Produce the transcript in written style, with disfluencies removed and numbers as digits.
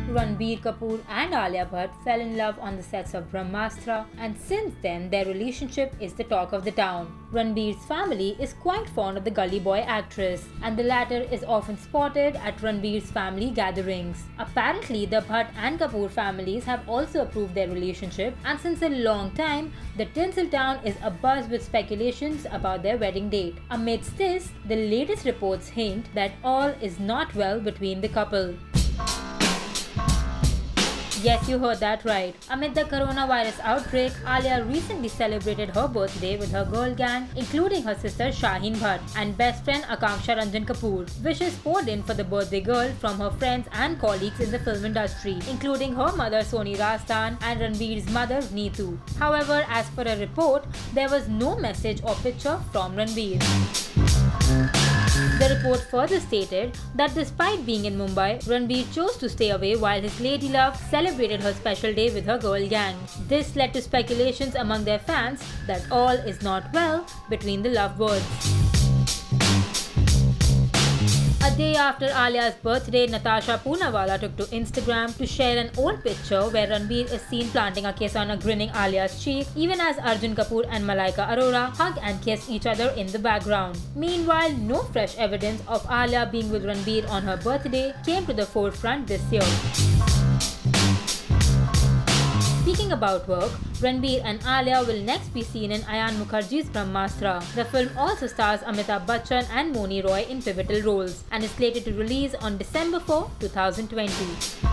Ranbir Kapoor and Alia Bhatt fell in love on the sets of Brahmastra, and since then their relationship is the talk of the town. Ranbir's family is quite fond of the gully boy actress, and the latter is often spotted at Ranbir's family gatherings. Apparently, the Bhatt and Kapoor families have also approved their relationship, and since a long time, the tinsel town is abuzz with speculations about their wedding date. Amidst this, the latest reports hint that all is not well between the couple. Yes, you heard that right. Amid the coronavirus outbreak, Alia recently celebrated her birthday with her girl gang, including her sister Shaheen Bhatt and best friend Akanksha Ranjan Kapoor. Wishes poured in for the birthday girl from her friends and colleagues in the film industry, including her mother Soni Rastan and Ranbir's mother Neetu. However, as per a report, there was no message or picture from Ranbir. The report further stated that despite being in Mumbai, Ranbir chose to stay away while his lady love celebrated her special day with her girl gang. This led to speculations among their fans that all is not well between the lovebirds. A day after Alia's birthday, Natasha Poonawalla took to Instagram to share an old picture where Ranbir is seen planting a kiss on a grinning Alia's cheek, even as Arjun Kapoor and Malaika Arora hug and kiss each other in the background. Meanwhile, no fresh evidence of Alia being with Ranbir on her birthday came to the forefront this year. Speaking about work, Ranbir and Alia will next be seen in Ayan Mukherjee's Brahmastra. The film also stars Amitabh Bachchan and Moni Roy in pivotal roles and is slated to release on December 4, 2020.